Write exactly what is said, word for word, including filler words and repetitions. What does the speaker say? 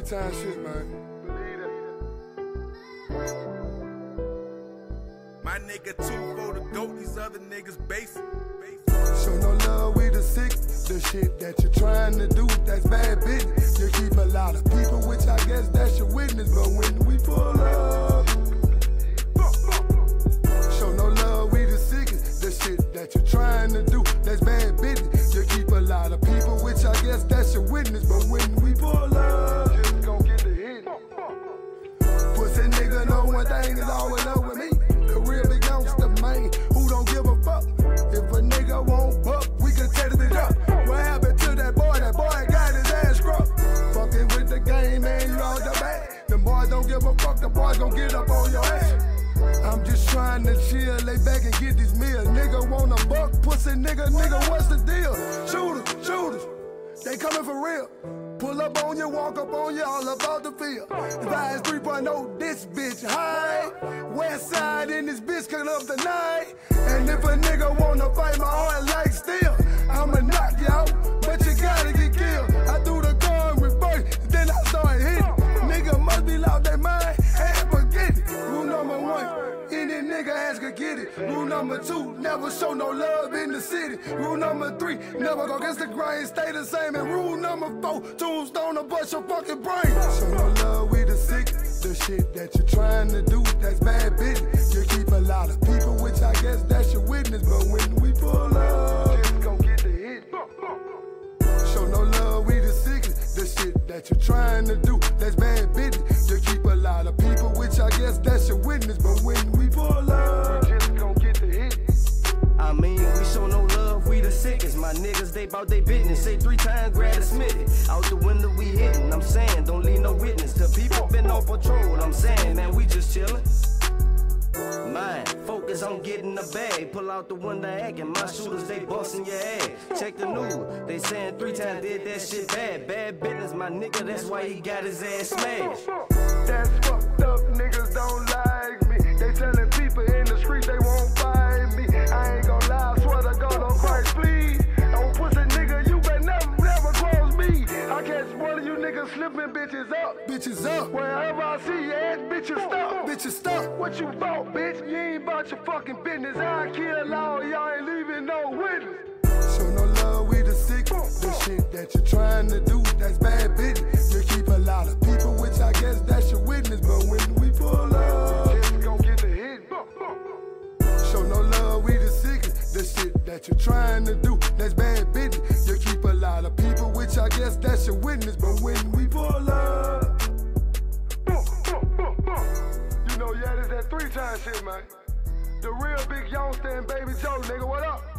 time shit, man. My nigga two for the goat, these other niggas basic. Show no love, we the sick. The shit that you're trying to do, that's bad business. You keep a lot of people, which I guess that's your witness. But when we pull up, show no love, we the sickest. The shit that you're trying to do, that's bad business. You keep a lot of people, which I guess that's your witness. But when we pull up, just gon' get the hit. Pussy nigga know one thing is all in love with me. The real big youngster, man, who don't give a fuck. If a nigga won't buck, we can tear the bitch up. What happened to that boy? That boy got his ass scrubbed. Fucking with the game, man, you all the bad. Them boys don't give a fuck, the boys gon' get up on your ass. I'm just trying to chill, lay back and get this meal. Nigga want a buck, pussy nigga, nigga, what's the deal? Shooters, shooters, they coming for real. Pull up on you, walk up on you, all about the field. Advise three point oh, this bitch high. West side in this bitch cut up tonight. And if a nigga wanna fight my heart like steel, I'ma knock you out, but you gotta get killed. I threw the car in reverse, then I started hitting. Nigga must be lost their mind, and forget it. Rule number one, any nigga ass could get it. Rule number two, never show no love in the city. Rule number three, never go against the grain, stay the same. And rule number four, tombstone or bust your fucking brain. Show no love, we the sick. The shit that you're trying to do, that's bad business. You keep a lot of people, which I guess that's your witness. But when we pull up, just gon' get the hit. Show no love, we the sickest. The shit that you're trying to do, that's bad business. You keep a lot of people, which I guess that's your witness. But when we pull up, just gon' get the hit. I mean, we show no love, we the sickest. My niggas, they bout they business. Say three times, grad admitted. Out the window, we hitting. I'm saying, don't leave no witness. The people been on patrol. I'm saying, man, we just chillin'. Mind, focus on getting the bag. Pull out the window acting. My shooters, they bustin' your ass. Check the news. They saying three times did that shit bad. Bad business, my nigga, that's why he got his ass smashed. That's fucked up, niggas don't like me. They telling people in the street they won't fight me. I ain't gon' lie, I swear to God on Christ, please. Don't pussy nigga, you better never, never cross me. I catch one of you niggas slipping bitches up. Bitches up. Wherever I see your ass, bitches stop. Bitches stop. What you bought, bitch? You ain't about your fucking business. I kill all y'all, ain't leaving no witness. Show no love, we the sick. The shit that you're trying to do, that's bad business. You keep a lot of people, which I guess that's your witness. But when we pull up, just gon' get the hit. Show no love, we the sickest. The shit that you're trying to do, that's bad business. You keep a lot of people, which I guess that's your witness. But when we pull up, you know, yeah, this that three time shit, man. The real big youngster and Baby Joe, nigga, what up?